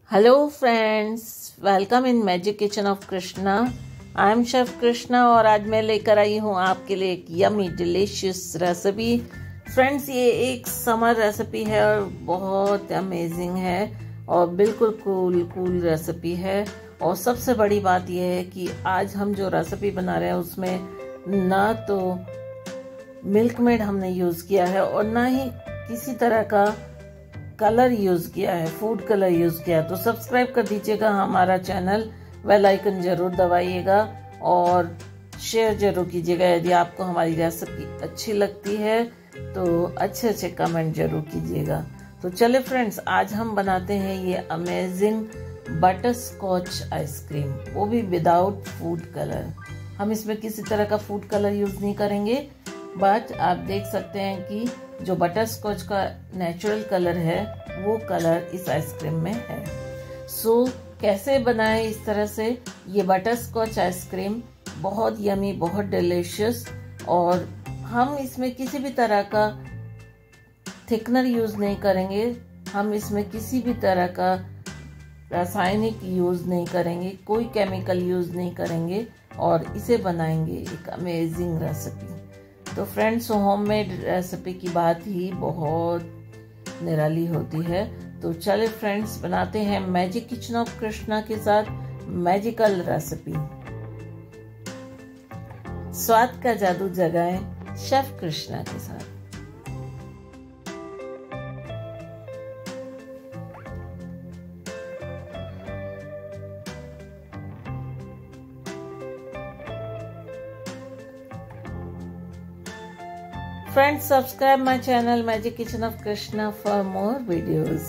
Hello friends, welcome in magic kitchen of Krishna. I am chef Krishna और आज मैं लेकर आई हूँ आपके लिए एक यमी डिलीशियस रेसिपी। फ्रेंड्स, ये एक समर रेसिपी है और बहुत अमेजिंग है और बिल्कुल कूल रेसिपी है। और सबसे बड़ी बात यह है कि आज हम जो रेसिपी बना रहे हैं उसमें ना तो मिल्क मेड हमने यूज़ किया है और ना ही किसी तरह का कलर यूज किया है, फूड कलर यूज किया है। तो सब्सक्राइब कर दीजिएगा हमारा चैनल, बेल आइकन जरूर दबाइएगा और शेयर जरूर कीजिएगा। यदि आपको हमारी रेसिपी अच्छी लगती है तो अच्छे कमेंट जरूर कीजिएगा। तो चले फ्रेंड्स, आज हम बनाते हैं ये अमेजिंग बटर स्कॉच आइसक्रीम, वो भी विदाउट फूड कलर। हम इसमें किसी तरह का फूड कलर यूज नहीं करेंगे, बट आप देख सकते हैं कि जो बटर स्कॉच का नेचुरल कलर है वो कलर इस आइसक्रीम में है। सो कैसे बनाएं इस तरह से ये बटर स्कॉच आइसक्रीम? बहुत यमी, बहुत डिलीशियस। और हम इसमें किसी भी तरह का थिकनर यूज नहीं करेंगे, हम इसमें किसी भी तरह का रासायनिक यूज नहीं करेंगे, कोई केमिकल यूज नहीं करेंगे और इसे बनाएंगे एक अमेजिंग रेसिपी। तो फ्रेंड्स, होममेड रेसिपी की बात ही बहुत निराली होती है। तो चले फ्रेंड्स, बनाते हैं मैजिक किचन ऑफ कृष्णा के साथ मैजिकल रेसिपी। स्वाद का जादू जगाएं शेफ कृष्णा के साथ। Friends, subscribe my channel Magic Kitchen of Krishna for more videos.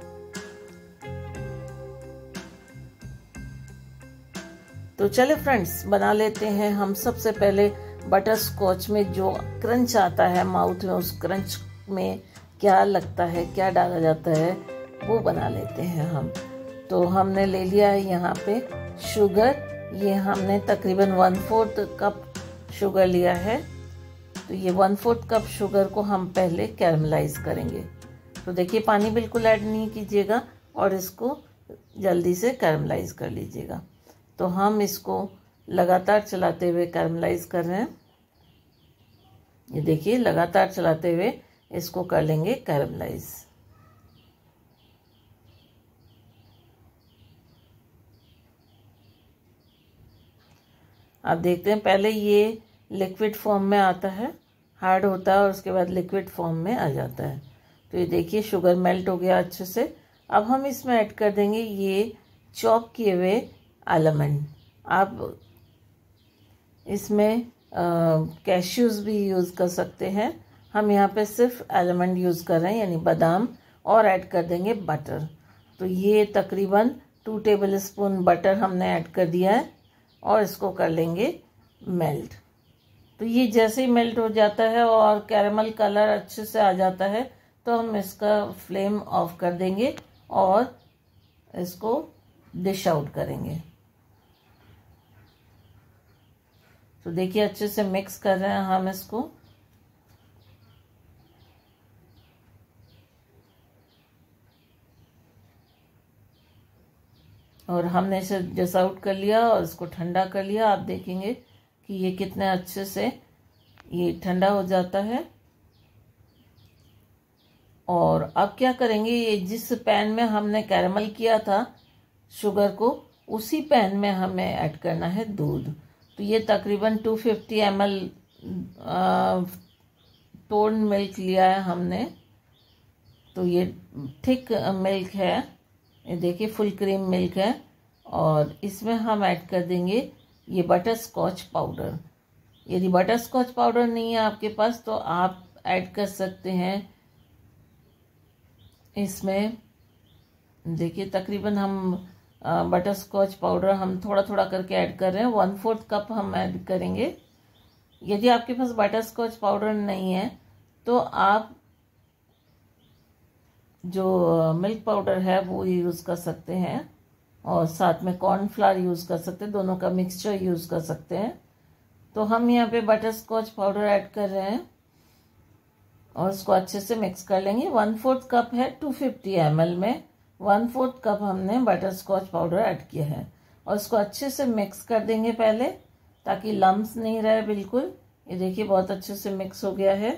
तो चले फ्रेंड्स, बना लेते हैं हम सबसे पहले बटर स्कॉच में जो क्रंच आता है माउथ में, उस क्रंच में क्या लगता है, क्या डाला जाता है, वो बना लेते हैं हम। तो हमने ले लिया है यहाँ पे शुगर। ये हमने तकरीबन 1/4 कप शुगर लिया है। तो ये 1/4 कप शुगर को हम पहले कैरमलाइज करेंगे। तो देखिए, पानी बिल्कुल ऐड नहीं कीजिएगा और इसको जल्दी से कैरमलाइज कर लीजिएगा। तो हम इसको लगातार चलाते हुए कैरमलाइज कर रहे हैं। ये देखिए, लगातार चलाते हुए इसको कर लेंगे कैरमलाइज। आप देखते हैं, पहले ये लिक्विड फॉर्म में आता है, हार्ड होता है और उसके बाद लिक्विड फॉर्म में आ जाता है। तो ये देखिए, शुगर मेल्ट हो गया अच्छे से। अब हम इसमें ऐड कर देंगे ये चॉप किए हुए आलमंड। आप इसमें कैश्यूज भी यूज़ कर सकते हैं। हम यहाँ पे सिर्फ आलमंड यूज़ कर रहे हैं, यानी बादाम। और ऐड कर देंगे बटर। तो ये तकरीबन 2 टेबल स्पून बटर हमने ऐड कर दिया है और इसको कर लेंगे मेल्ट। तो ये जैसे ही मेल्ट हो जाता है और कैरेमल कलर अच्छे से आ जाता है तो हम इसका फ्लेम ऑफ कर देंगे और इसको डिश आउट करेंगे। तो देखिए, अच्छे से मिक्स कर रहे हैं हम इसको। और हमने इसे डिश आउट कर लिया और इसको ठंडा कर लिया। आप देखेंगे कि ये कितने अच्छे से ये ठंडा हो जाता है। और अब क्या करेंगे, ये जिस पैन में हमने कैरेमल किया था शुगर को, उसी पैन में हमें ऐड करना है दूध। तो ये तकरीबन 250 ml टोन मिल्क लिया है हमने। तो ये थिक मिल्क है, ये देखिए फुल क्रीम मिल्क है। और इसमें हम ऐड कर देंगे ये बटर स्कॉच पाउडर। यदि बटर स्कॉच पाउडर नहीं है आपके पास तो आप ऐड कर सकते हैं इसमें। देखिए, तकरीबन हम बटर स्कॉच पाउडर हम थोड़ा थोड़ा करके ऐड कर रहे हैं। 1/4 कप हम ऐड करेंगे। यदि आपके पास बटर स्कॉच पाउडर नहीं है तो आप जो मिल्क पाउडर है वो यूज़ कर सकते हैं और साथ में कॉर्नफ्लावर यूज़ कर सकते हैं, दोनों का मिक्सचर यूज़ कर सकते हैं। तो हम यहाँ पे बटर स्कॉच पाउडर ऐड कर रहे हैं और इसको अच्छे से मिक्स कर लेंगे। 1/4 कप है 250 ml में, 1/4 कप हमने बटर स्कॉच पाउडर ऐड किया है और इसको अच्छे से मिक्स कर देंगे पहले, ताकि लम्स नहीं रहे बिल्कुल। ये देखिए बहुत अच्छे से मिक्स हो गया है।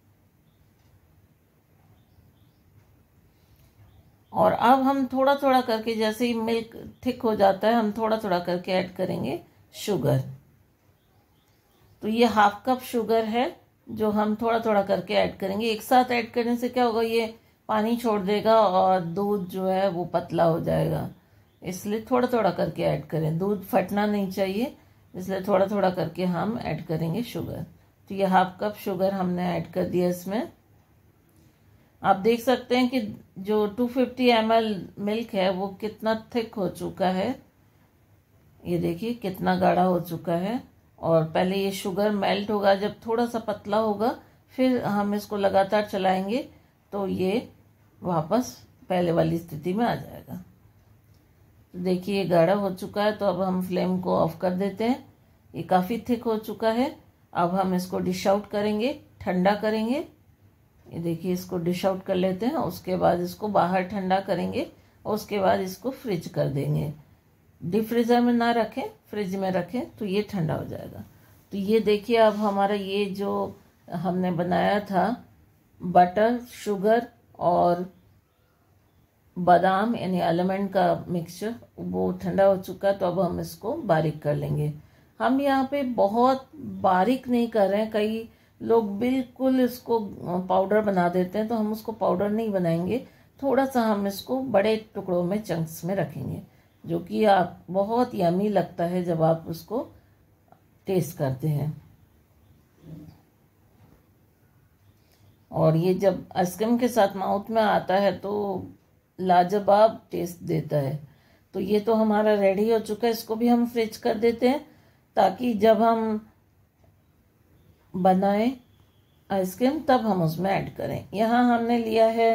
और अब हम थोड़ा थोड़ा करके, जैसे ही मिल्क थिक हो जाता है, हम थोड़ा थोड़ा करके ऐड करेंगे शुगर। तो ये 1/2 कप शुगर है जो हम थोड़ा थोड़ा करके ऐड करेंगे। एक साथ ऐड करने से क्या होगा, ये पानी छोड़ देगा और दूध जो है वो पतला हो जाएगा। इसलिए थोड़ा थोड़ा करके ऐड करें, दूध फटना नहीं चाहिए, इसलिए थोड़ा थोड़ा करके हम ऐड करेंगे शुगर। तो ये 1/2 कप शुगर हमने ऐड कर दिया इसमें। आप देख सकते हैं कि जो 250 ml मिल्क है वो कितना थिक हो चुका है। ये देखिए कितना गाढ़ा हो चुका है। और पहले ये शुगर मेल्ट होगा, जब थोड़ा सा पतला होगा फिर हम इसको लगातार चलाएंगे तो ये वापस पहले वाली स्थिति में आ जाएगा। तो देखिए ये गाढ़ा हो चुका है, तो अब हम फ्लेम को ऑफ कर देते हैं। ये काफ़ी थिक हो चुका है। अब हम इसको डिश आउट करेंगे, ठंडा करेंगे। ये देखिए इसको डिश आउट कर लेते हैं, उसके बाद इसको बाहर ठंडा करेंगे और उसके बाद इसको फ्रिज कर देंगे। डीप फ्रीज़र में ना रखें, फ्रिज में रखें तो ये ठंडा हो जाएगा। तो ये देखिए अब हमारा ये जो हमने बनाया था बटर, शुगर और बादाम यानी आलमंड का मिक्सचर, वो ठंडा हो चुका है। तो अब हम इसको बारीक कर लेंगे। हम यहाँ पे बहुत बारीक नहीं कर रहे हैं, कई लोग बिल्कुल इसको पाउडर बना देते हैं, तो हम उसको पाउडर नहीं बनाएंगे। थोड़ा सा हम इसको बड़े टुकड़ों में, चंक्स में रखेंगे, जो कि आप बहुत यमी लगता है जब आप उसको टेस्ट करते हैं। और ये जब आइसक्रीम के साथ माउथ में आता है तो लाजवाब टेस्ट देता है। तो ये तो हमारा रेडी हो चुका है, इसको भी हम फ्रिज कर देते हैं ताकि जब हम बनाएं आइसक्रीम तब हम उसमें ऐड करें। यहाँ हमने लिया है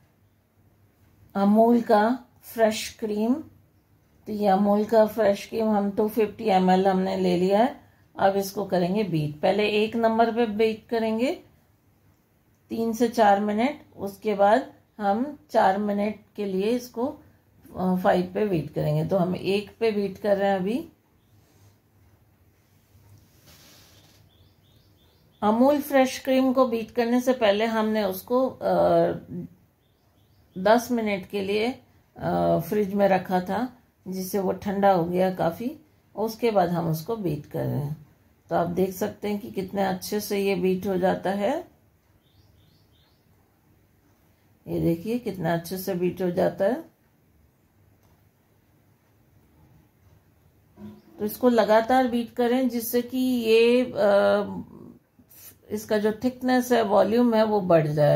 अमूल का फ्रेश क्रीम। तो ये अमूल का फ्रेश क्रीम हम 250 ml हमने ले लिया है। अब इसको करेंगे बीट। पहले 1 नंबर पे बीट करेंगे 3 से 4 मिनट, उसके बाद हम 4 मिनट के लिए इसको 5 पे बीट करेंगे। तो हम 1 पे बीट कर रहे हैं अभी। अमूल फ्रेश क्रीम को बीट करने से पहले हमने उसको 10 मिनट के लिए फ्रिज में रखा था, जिससे वो ठंडा हो गया काफ़ी। उसके बाद हम उसको बीट कर रहे हैं। तो आप देख सकते हैं कि कितने अच्छे से ये बीट हो जाता है। ये देखिए कितना अच्छे से बीट हो जाता है। तो इसको लगातार बीट करें, जिससे कि ये इसका जो थिकनेस है, वॉल्यूम है, वो बढ़ जाए।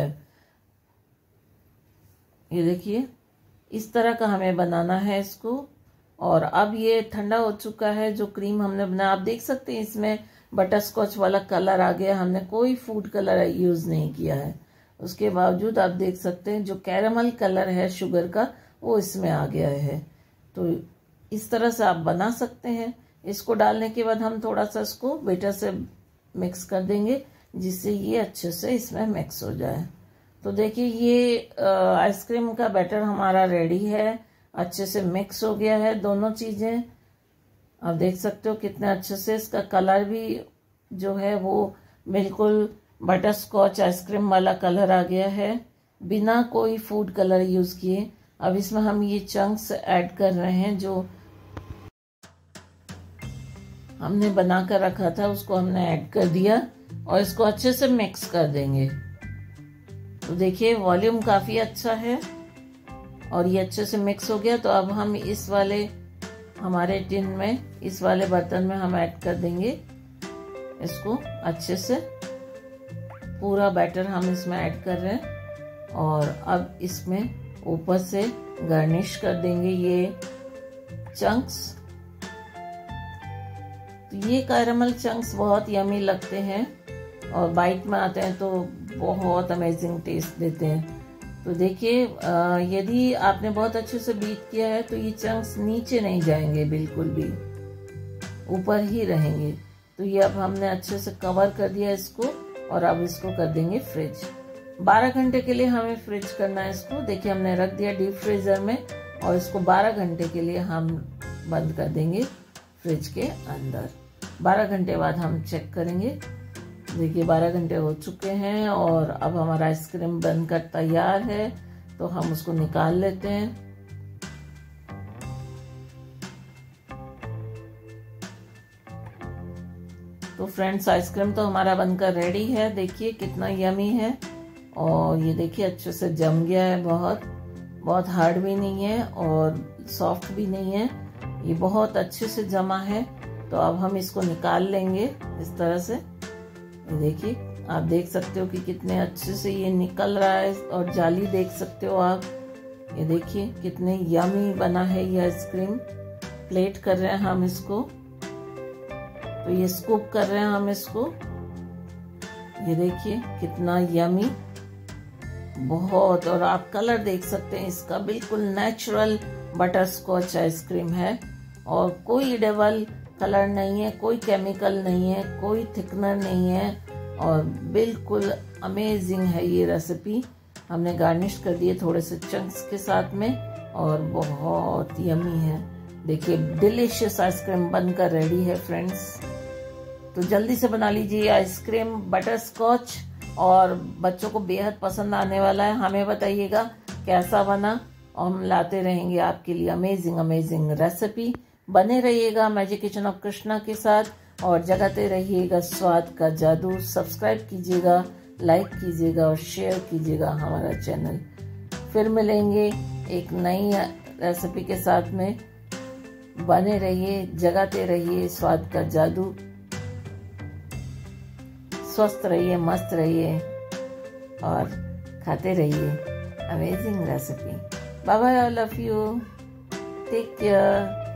ये देखिए इस तरह का हमें बनाना है इसको। और अब ये ठंडा हो चुका है जो क्रीम हमने बनाया। आप देख सकते हैं इसमें बटर स्कॉच वाला कलर आ गया। हमने कोई फूड कलर यूज़ नहीं किया है। उसके बावजूद आप देख सकते हैं जो कैरामल कलर है शुगर का, वो इसमें आ गया है। तो इस तरह से आप बना सकते हैं। इसको डालने के बाद हम थोड़ा सा इसको बेटर से मिक्स कर देंगे, जिससे ये अच्छे से इसमें मिक्स हो जाए। तो देखिए ये आइसक्रीम का बैटर हमारा रेडी है। अच्छे से मिक्स हो गया है दोनों चीज़ें। आप देख सकते हो कितने अच्छे से इसका कलर भी जो है वो बिल्कुल बटर स्कॉच आइसक्रीम वाला कलर आ गया है, बिना कोई फूड कलर यूज़ किए। अब इसमें हम ये चंक्स ऐड कर रहे हैं जो हमने बना कर रखा था, उसको हमने ऐड कर दिया और इसको अच्छे से मिक्स कर देंगे। तो देखिए वॉल्यूम काफ़ी अच्छा है और ये अच्छे से मिक्स हो गया। तो अब हम इस वाले हमारे टिन में, इस वाले बर्तन में हम ऐड कर देंगे इसको अच्छे से। पूरा बैटर हम इसमें ऐड कर रहे हैं और अब इसमें ऊपर से गार्निश कर देंगे ये चंक्स। तो ये कैरामल चंक्स बहुत यमी लगते हैं और बाइट में आते हैं तो बहुत अमेजिंग टेस्ट देते हैं। तो देखिए यदि आपने बहुत अच्छे से बीट किया है तो ये चंक्स नीचे नहीं जाएंगे, बिल्कुल भी ऊपर ही रहेंगे। तो ये अब हमने अच्छे से कवर कर दिया इसको और अब इसको कर देंगे फ्रिज। 12 घंटे के लिए हमें फ्रिज करना है इसको। देखिए हमने रख दिया डीप फ्रीजर में और इसको 12 घंटे के लिए हम बंद कर देंगे फ्रिज के अंदर। 12 घंटे बाद हम चेक करेंगे। देखिए 12 घंटे हो चुके हैं और अब हमारा आइसक्रीम बनकर तैयार है, तो हम उसको निकाल लेते हैं। तो फ्रेंड्स आइसक्रीम तो हमारा बनकर रेडी है। देखिए कितना यमी है और ये देखिए अच्छे से जम गया है। बहुत हार्ड भी नहीं है और सॉफ्ट भी नहीं है, ये बहुत अच्छे से जमा है। तो अब हम इसको निकाल लेंगे इस तरह से। ये देखिए आप देख सकते हो कि कितने अच्छे से ये निकल रहा है और जाली देख सकते हो आप। ये देखिए कितने यमी बना है ये आइसक्रीम। प्लेट कर रहे हैं हम इसको, तो ये स्कूप कर रहे हैं हम इसको। ये देखिए कितना यमी बहुत। और आप कलर देख सकते हैं इसका, बिल्कुल नेचुरल बटर स्कॉच आइसक्रीम है और कोई डबल कलर नहीं है, कोई केमिकल नहीं है, कोई थिकनर नहीं है और बिल्कुल अमेजिंग है ये रेसिपी। हमने गार्निश कर दिए थोड़े से चंक्स के साथ में और बहुत यमी है। देखिए डिलीशियस आइसक्रीम बनकर रेडी है फ्रेंड्स। तो जल्दी से बना लीजिए आइसक्रीम बटर स्कॉच और बच्चों को बेहद पसंद आने वाला है। हमें बताइएगा कैसा बना और हम लाते रहेंगे आपके लिए अमेजिंग रेसिपी। बने रहिएगा मैजिक किचन ऑफ कृष्णा के साथ और जगाते रहिएगा स्वाद का जादू। सब्सक्राइब कीजिएगा, लाइक कीजिएगा और शेयर कीजिएगा हमारा चैनल। फिर मिलेंगे एक नई रेसिपी के साथ में। बने रहिए, जगाते रहिए स्वाद का जादू। स्वस्थ रहिए, मस्त रहिए और खाते रहिए amazing recipe. Bye bye, I love you, take care.